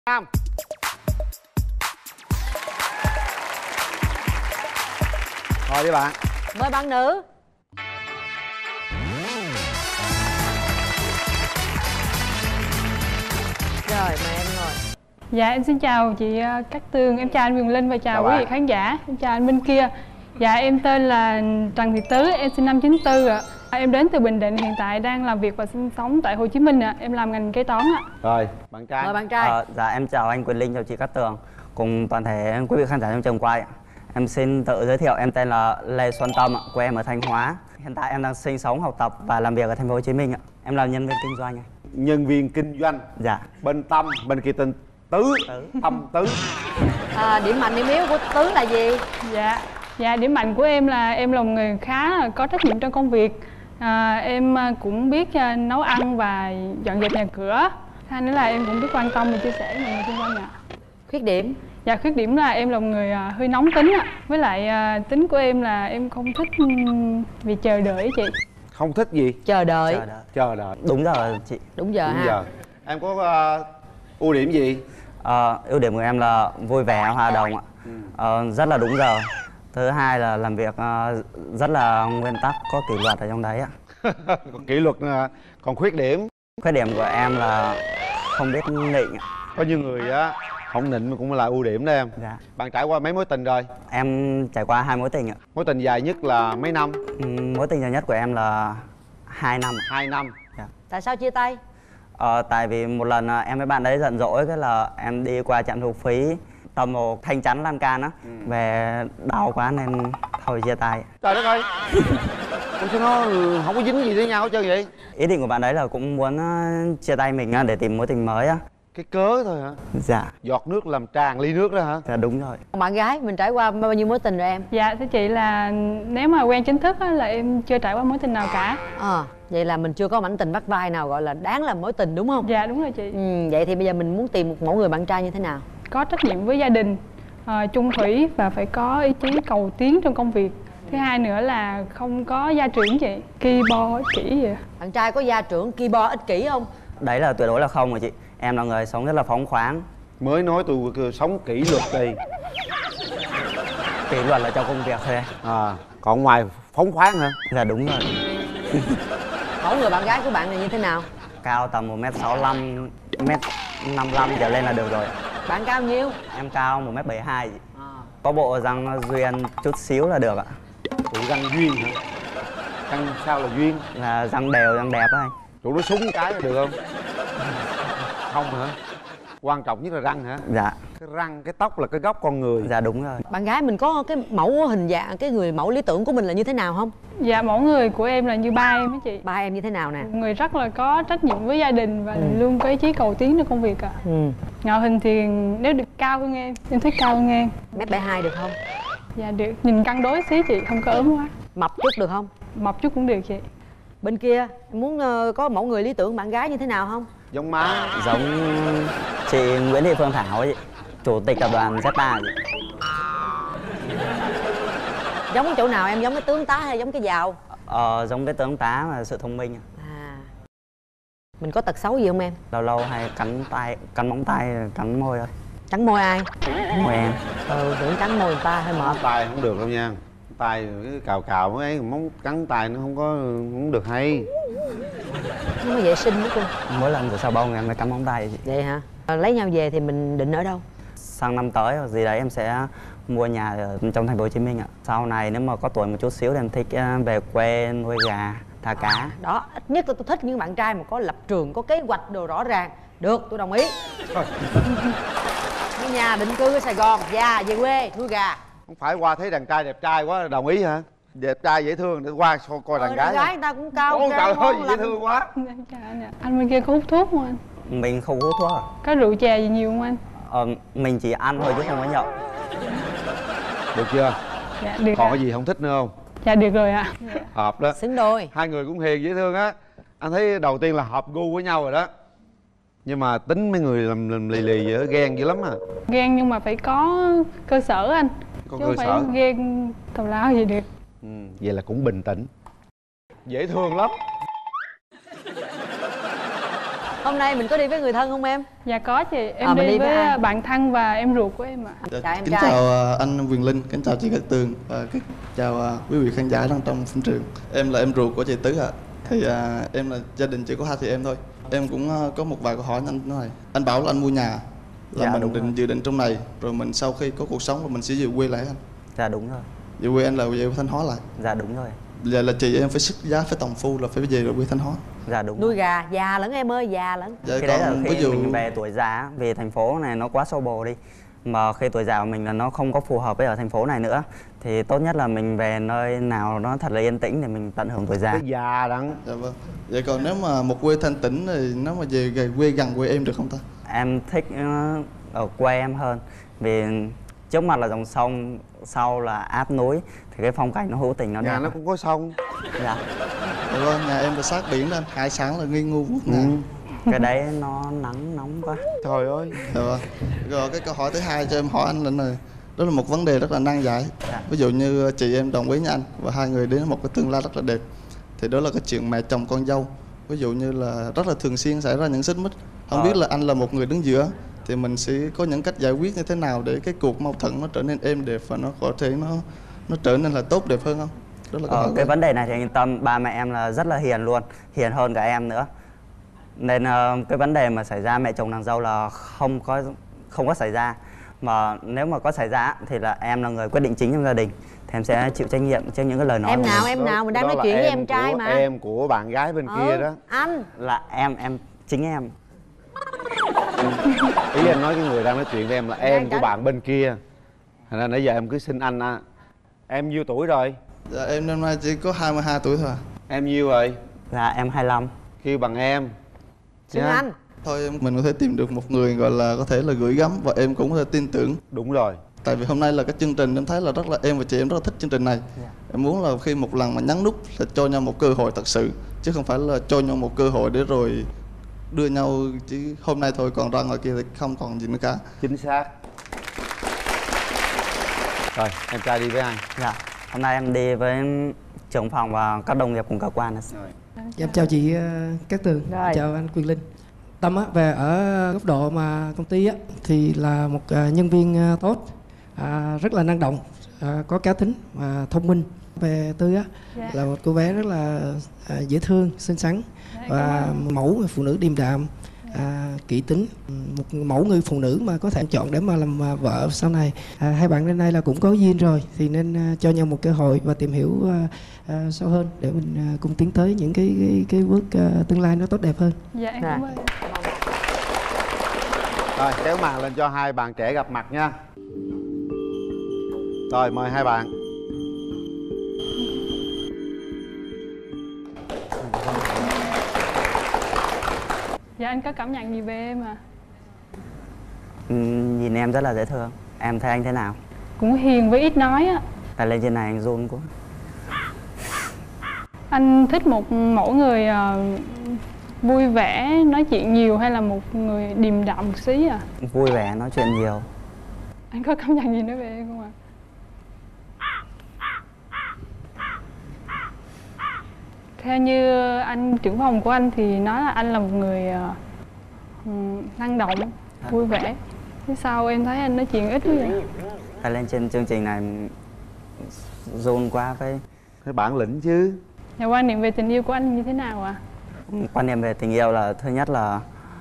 Nam. Rồi đi bạn. Mời bạn nữ. Rồi mời em ngồi. Dạ em xin chào chị Cát Tường, em chào anh Quyền Linh và chào quý vị khán giả. Em chào anh bên kia. Dạ em tên là Trần Thị Tứ, em sinh năm 94 ạ. Em đến từ Bình Định, hiện tại đang làm việc và sinh sống tại Hồ Chí Minh ạ. Em làm ngành kế toán ạ. Rồi, bạn trai. Mời bạn trai. Dạ em chào anh Quyền Linh, chào chị Cát Tường cùng toàn thể quý vị khán giả trong trường quay. Em xin tự giới thiệu, em tên là Lê Xuân Tâm, quê em ở Thanh Hóa. Hiện tại em đang sinh sống, học tập và làm việc ở thành phố Hồ Chí Minh ạ. Em là nhân viên kinh doanh ạ. Nhân viên kinh doanh. Dạ. Bên Tâm, bên kia tên Tứ. Tâm Tứ. Điểm mạnh điểm yếu của Tứ là gì? Dạ điểm mạnh của em là em là một người khá là có trách nhiệm trong công việc. Em cũng biết nấu ăn và dọn dẹp nhà cửa. Hai nữa là em cũng biết quan tâm và chia sẻ với mọi người xung quanh ạ. Khuyết điểm? Dạ khuyết điểm là em là một người hơi nóng tính ạ. Với lại tính của em là em không thích vì chờ đợi chị. Không thích gì? Chờ đợi. Chờ đợi. Đúng giờ chị. Đúng giờ Đúng ha. giờ. Em có ưu điểm gì? Ưu điểm của em là vui vẻ, hòa đồng ạ. Rất là đúng giờ. Thứ hai là làm việc rất là nguyên tắc, có kỷ luật ở trong đấy ạ. Còn kỷ luật nữa. Còn khuyết điểm? Khuyết điểm của em là không biết nịnh ạ. Có nhiều người á không nịnh cũng là ưu điểm đó em. Dạ. Bạn trải qua mấy mối tình rồi? Em trải qua 2 mối tình ạ. Mối tình dài nhất là mấy năm? Mối tình dài nhất của em là 2 năm. 2 năm. Dạ. Tại sao chia tay? Tại vì một lần em với bạn đấy giận dỗi, cái là em đi qua trạm thu phí tầm một thanh chắn lan can á, về đau quá nên thôi chia tay. Trời đất ơi. Ủa sao nó không có dính gì với nhau hết trơn vậy? Ý định của bạn đấy là cũng muốn chia tay mình để tìm mối tình mới á. Cái cớ thôi hả? Dạ. Giọt nước làm tràn ly nước đó hả? Dạ đúng rồi. Bạn gái mình trải qua bao nhiêu mối tình rồi em? Dạ thưa chị là nếu mà quen chính thức là em chưa trải qua mối tình nào cả. Vậy là mình chưa có mảnh tình vắt vai nào gọi là đáng là mối tình đúng không? Dạ đúng rồi chị. Vậy thì bây giờ mình muốn tìm một mẫu người bạn trai như thế nào? Có trách nhiệm với gia đình, chung thủy và phải có ý chí cầu tiến trong công việc. Thứ hai nữa là không có gia trưởng chị, ki bo ích kỷ vậy. Bạn trai có gia trưởng ki bo ích kỷ không? Đấy là tuyệt đối là không rồi chị. Em là người sống rất là phóng khoáng. Mới nói tôi sống kỷ luật đi. Kỷ luật là trong công việc thôi. Còn ngoài phóng khoáng hả? Dạ đúng rồi. Mẫu người bạn gái của bạn này như thế nào? Cao tầm 1m65, 1m55 trở lên là được rồi. Bạn cao nhiêu? Em cao 1m72 chị. Có bộ răng duyên chút xíu là được ạ. Tụi răng duyên hả? Răng sao là duyên? Là răng đều, răng đẹp á anh. Tụi nó súng cái là được không? Không hả? Quan trọng nhất là răng hả? Dạ. Cái răng, cái tóc là cái gốc con người. Dạ đúng rồi. Bạn gái mình có cái mẫu hình dạng, cái người mẫu lý tưởng của mình là như thế nào không? Dạ mẫu người của em là như ba em á chị. Ba em như thế nào nè? Người rất là có trách nhiệm với gia đình và luôn có ý chí cầu tiến trong công việc ạ. Ngoại hình thì nếu được cao hơn em thích cao hơn em. 1m72 được không? Dạ được, nhìn cân đối xí chị, không có ốm quá. Mập chút được không? Mập chút cũng được chị. Bên kia em muốn có mẫu người lý tưởng bạn gái như thế nào không? Giống má. Giống chị Nguyễn Thị Phương Thảo ấy chị, chủ tịch tập đoàn Z3 chị. Giống cái chỗ nào em, giống cái tướng tá hay giống cái giàu? Giống cái tướng tá mà sự thông minh. Mình có tật xấu gì không em? Lâu lâu hay cắn tay, cắn móng tay, cắn môi thôi. Cắn môi ai? Môi em. Tưởng cắn môi người ta hơi mệt. Tay không được đâu nha. Tay cái cào cào mấy ấy, móng cắn tay nó không được hay. Nó mới vệ sinh đó cô. Mỗi lần rửa xà bông em mới cắn móng tay chị. Vậy hả? Lấy nhau về thì mình định ở đâu? Sang năm tới hoặc gì đấy em sẽ mua nhà ở trong thành phố Hồ Chí Minh ạ. Sau này nếu mà có tuổi một chút xíu thì em thích về quê nuôi gà, thả cá. Đó, ít nhất là tôi thích những bạn trai mà có lập trường, có kế hoạch đồ rõ ràng. Được, tôi đồng ý. Mua nhà định cư ở Sài Gòn, già về quê nuôi gà. Không phải qua thấy đàn trai đẹp trai quá đồng ý hả? Đẹp trai dễ thương để qua coi đàn gái. Đàn gái người ta cũng cao. Ôi trời ơi dễ thương quá. Anh bên kia có hút thuốc không anh? Mình không hút thuốc à? Có rượu chè gì nhiều không anh? Mình chỉ ăn thôi chứ không có nhậu. Được chưa? Dạ được. Còn cái gì không thích nữa không? Dạ được rồi ạ. Hợp đó. Xứng đôi. Hai người cũng hiền dễ thương á. Anh thấy đầu tiên là hợp gu với nhau rồi đó. Nhưng mà tính mấy người làm lì lì vậy ghen dữ lắm à. Ghen nhưng mà phải có cơ sở anh. Có chứ cơ phải sở. ghen tào lao gì được. Vậy là cũng bình tĩnh. Dễ thương lắm. Hôm nay mình có đi với người thân không em? Dạ có chị, em mình đi đi với với ai? bạn thân và em ruột của em ạ. Chào em Kính trai. chào anh Quyền Linh, kính chào chị Cát Tường và chào quý vị khán giả đang trong phim trường. Em là em ruột của chị Tứ ạ. Thì em là gia đình chỉ có hai chị em thôi. Em cũng có một vài câu hỏi anh này. Anh bảo là anh mua nhà là Dạ, mình dự định trong này, rồi mình sau khi có cuộc sống là mình sẽ về quê lại anh. Dạ đúng rồi. Về quê anh là về Thanh Hóa lại. Dạ đúng rồi. Giờ là chị em phải sức giá, phải tòng phu là phải về rồi quê Thanh Hóa. Dạ đúng Nuôi rồi. gà, già lẫn em ơi, già lẫn. Dạ, Cái đấy là còn khi ví dụ mình về tuổi già, vì thành phố này nó quá xô bồ đi. Mà khi tuổi già của mình là nó không có phù hợp với ở thành phố này nữa, thì tốt nhất là mình về nơi nào nó thật là yên tĩnh để mình tận hưởng tuổi già. Cái già đặng. dạ vâng. Vậy còn nếu mà một quê thanh tĩnh thì nếu mà về quê gần quê em được không ta? Em thích ở quê em hơn, vì trước mặt là dòng sông, sau là áp núi, thì cái phong cảnh nó hữu tình, nó Nhà đẹp. nó cũng có sông. Dạ. Dạ vâng, nhà em là sát biển đó anh. Hải sản là nghi ngu vuốt ngà. Cái đấy nó nắng nóng quá. Trời ơi. Dạ vâng. Rồi cái câu hỏi thứ hai cho em hỏi anh là này, đó là một vấn đề rất là nan giải. Dạ. Ví dụ như chị em đồng ý với anh và hai người đến một cái tương lai rất là đẹp, thì đó là cái chuyện mẹ chồng con dâu. Ví dụ như là rất là thường xuyên xảy ra những xích mích. Không biết là anh là một người đứng giữa thì mình sẽ có những cách giải quyết như thế nào để cái cuộc mâu thuẫn nó trở nên êm đẹp và nó có thể nó trở nên là tốt đẹp hơn không? Đó là câu hỏi Cái của vấn đề này thì yên tâm, ba mẹ em là rất là hiền luôn, hiền hơn cả em nữa. Nên cái vấn đề mà xảy ra mẹ chồng nàng dâu là không có xảy ra. Mà nếu mà có xảy ra thì là em là người quyết định chính trong gia đình, thì em sẽ chịu trách nhiệm trước những cái lời nói Em của nào mình. em nào mình đang Đó nói là chuyện với em trai của mà. Em của bạn gái bên kia đó. Anh. Là em chính em. Ý em nói cái người đang nói chuyện với em là em của tránh. bạn bên kia. Thành ra nãy giờ em cứ xin anh á. Em nhiêu tuổi rồi? Dạ, em năm nay chỉ có 22 tuổi thôi à. Em nhiêu rồi? Là em 25. Kêu bằng em. Xin Nha. anh. Thôi mình có thể tìm được một người gọi là có thể là gửi gắm và em cũng có thể tin tưởng. Đúng rồi. Tại vì hôm nay là cái chương trình em thấy là rất là em và chị em rất là thích chương trình này. Em muốn là khi một lần mà nhấn nút là cho nhau một cơ hội thật sự, chứ không phải là cho nhau một cơ hội để rồi đưa nhau chứ hôm nay thôi còn ra ngoài kia thì không còn gì nữa cả. Chính xác. Rồi em trai đi với ai? Dạ. Hôm nay em đi với trưởng phòng và các đồng nghiệp cùng cơ quan. Dạ, em chào chị Cát Tường, Rồi. chào anh Quyền Linh. Tâm á, về ở góc độ mà công ty á, thì là một nhân viên tốt, rất là năng động, có cá tính và thông minh. Về Tư á, Dạ. là một cô bé rất là dễ thương, xinh xắn và mẫu người phụ nữ điềm đạm, kỹ tính, một mẫu người phụ nữ mà có thể chọn để mà làm vợ sau này. Hai bạn đến nay là cũng có duyên rồi thì nên cho nhau một cơ hội và tìm hiểu sâu hơn để mình cùng tiến tới những cái bước tương lai nó tốt đẹp hơn. Dạ em Dạ. cảm ơn. Rồi kéo màn lên cho hai bạn trẻ gặp mặt nha. Rồi mời hai bạn. Dạ anh có cảm nhận gì về em à? Nhìn em rất là dễ thương. Em thấy anh thế nào? Cũng hiền với ít nói á. Tại lên trên này anh run quá. Anh thích một mẫu người vui vẻ, nói chuyện nhiều hay là một người điềm đạm một xí à? Vui vẻ, nói chuyện nhiều. Anh có cảm nhận gì nói về em không ạ? Theo như anh trưởng phòng của anh thì nói là anh là một người năng động, vui vẻ. Thế sao em thấy anh nói chuyện ít quá vậy? Tại lên trên chương trình này run quá với. Cái bản lĩnh chứ. Nhà quan niệm về tình yêu của anh như thế nào ạ? Quan niệm về tình yêu là thứ nhất là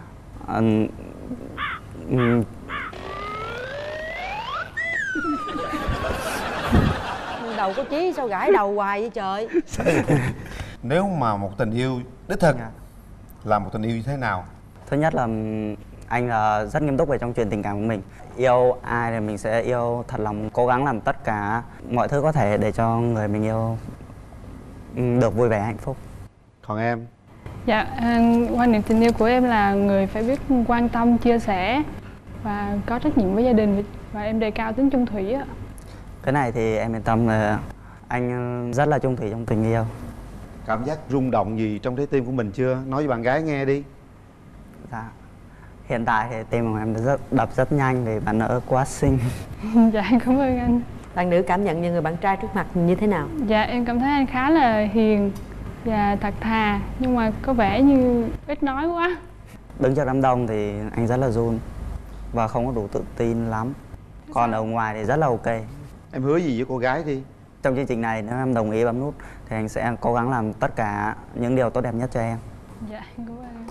Đầu có chí sao gãi đầu hoài vậy trời. Nếu mà một tình yêu đích thực Dạ. là một tình yêu như thế nào? thứ nhất là anh là rất nghiêm túc về trong chuyện tình cảm của mình. Yêu ai thì mình sẽ yêu thật lòng, cố gắng làm tất cả mọi thứ có thể để cho người mình yêu được vui vẻ hạnh phúc. Còn em? Dạ, quan niệm tình yêu của em là người phải biết quan tâm, chia sẻ và có trách nhiệm với gia đình, và em đề cao tính chung thủy ạ. Cái này thì em yên tâm là anh rất là chung thủy trong tình yêu. Cảm giác rung động gì trong trái tim của mình chưa? Nói với bạn gái nghe đi. Dạ. Hiện tại thì tim của em đập rất nhanh vì bạn nữ quá xinh. Dạ, em cảm ơn anh. Bạn nữ cảm nhận về người bạn trai trước mặt như thế nào? Dạ, em cảm thấy anh khá là hiền và thật thà, nhưng mà có vẻ như ít nói quá. Đứng trước đám đông thì anh rất là run và không có đủ tự tin lắm. Còn ở ngoài thì rất là ok. Em hứa gì với cô gái đi? Trong chương trình này nếu em đồng ý bấm nút thì anh sẽ cố gắng làm tất cả những điều tốt đẹp nhất cho em. Dạ, em cảm ơn.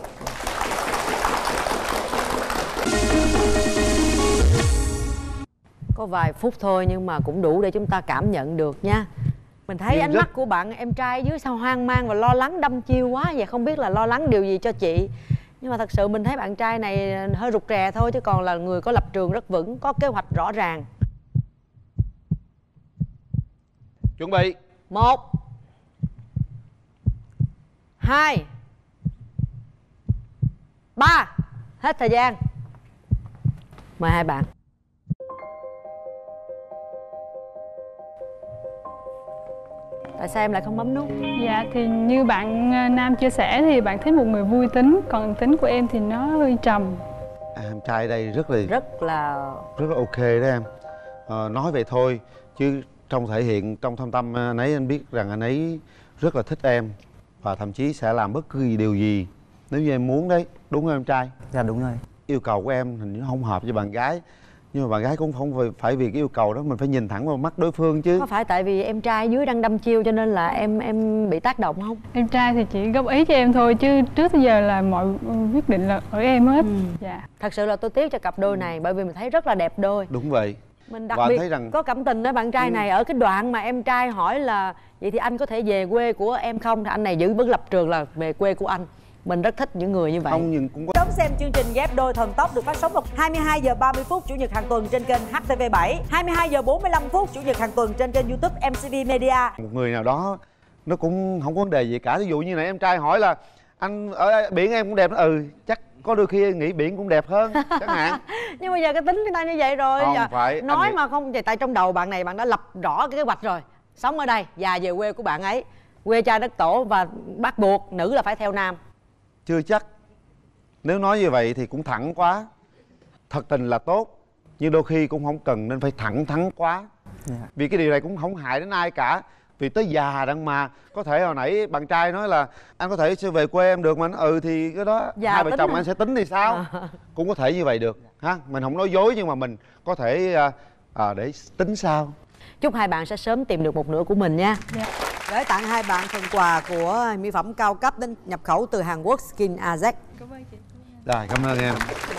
Có vài phút thôi nhưng mà cũng đủ để chúng ta cảm nhận được nha. Mình thấy Nhưng ánh mắt của bạn em trai dưới sao hoang mang và lo lắng đăm chiêu quá vậy, không biết là lo lắng điều gì cho chị. Nhưng mà thật sự mình thấy bạn trai này hơi rụt rè thôi, chứ còn là người có lập trường rất vững, có kế hoạch rõ ràng. Chuẩn bị. 1 2 3. Hết thời gian. Mời hai bạn. Tại sao em lại không bấm nút? Dạ thì như bạn Nam chia sẻ thì bạn thấy một người vui tính, còn tính của em thì nó hơi trầm. Em trai ở đây rất là ok đó em. Nói vậy thôi chứ trong thể hiện, trong thâm tâm anh ấy, anh biết rằng anh ấy rất là thích em và thậm chí sẽ làm bất cứ điều gì nếu như em muốn đấy, đúng không em trai? Dạ đúng rồi. Yêu cầu của em hình như không hợp với bạn gái, nhưng mà bạn gái cũng không phải vì cái yêu cầu đó mình phải nhìn thẳng vào mắt đối phương chứ. Có phải tại vì em trai dưới đang đâm chiêu cho nên là em bị tác động không? Em trai thì chỉ góp ý cho em thôi, chứ trước tới giờ là mọi quyết định là ở em hết. Dạ. Thật sự là tôi tiếc cho cặp đôi này, bởi vì mình thấy rất là đẹp đôi. Đúng vậy. Mình đặc Và biệt thấy rằng có cảm tình với bạn trai này ở cái đoạn mà em trai hỏi là vậy thì anh có thể về quê của em không, thì anh này giữ vững lập trường là về quê của anh. Mình rất thích những người như vậy. không, nhưng cũng có. Đón xem chương trình Ghép Đôi Thần Tốc được phát sóng vào 22 giờ 30 phút Chủ nhật hàng tuần trên kênh HTV7, 22 giờ 45 phút Chủ nhật hàng tuần trên kênh YouTube MCV Media. Một người nào đó nó cũng không có vấn đề gì cả. Ví dụ như nãy em trai hỏi là anh ở biển em cũng đẹp, chắc có đôi khi nghĩ biển cũng đẹp hơn chẳng hạn. Nhưng bây giờ cái tính người ta như vậy rồi. Không Giờ phải, nói anh mà không vậy, tại trong đầu bạn này bạn đã lập rõ cái kế hoạch rồi. Sống ở đây, già về quê của bạn ấy, quê cha đất tổ, và bắt buộc nữ là phải theo nam. Chưa chắc. Nếu nói như vậy thì cũng thẳng quá. Thật tình là tốt, nhưng đôi khi cũng không cần nên phải thẳng thắn quá. Vì cái điều này cũng không hại đến ai cả. Vì tới già đặng mà. Có thể hồi nãy bạn trai nói là anh có thể sẽ về quê em được mà anh, thì cái đó Dạ, hai vợ tính chồng hả? anh sẽ tính thì sao. Cũng có thể như vậy được ha. Mình không nói dối nhưng mà mình có thể để tính sau. Chúc hai bạn sẽ sớm tìm được một nửa của mình nha. Dạ. Gửi tặng hai bạn phần quà của mỹ phẩm cao cấp đến nhập khẩu từ Hàn Quốc Skin Azek. Cảm ơn chị. Rồi, cảm ơn em.